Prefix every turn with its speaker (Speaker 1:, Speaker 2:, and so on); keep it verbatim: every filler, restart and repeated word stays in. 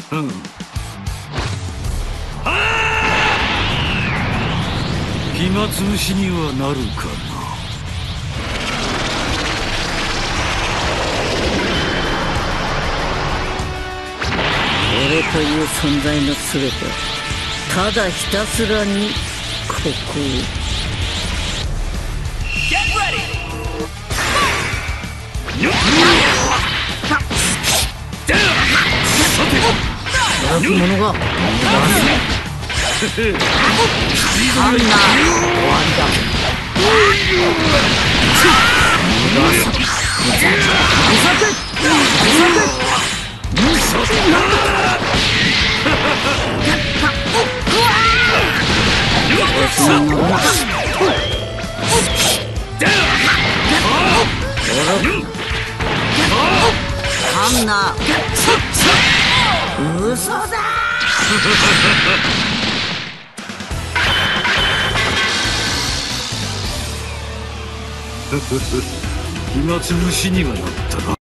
Speaker 1: うん。暇つぶしにはなるかな。
Speaker 2: 俺という存在の全てはただひたすらにここを。働く者があんな終わりだ。あんな嘘だ。
Speaker 1: 暇つぶしにはなったな。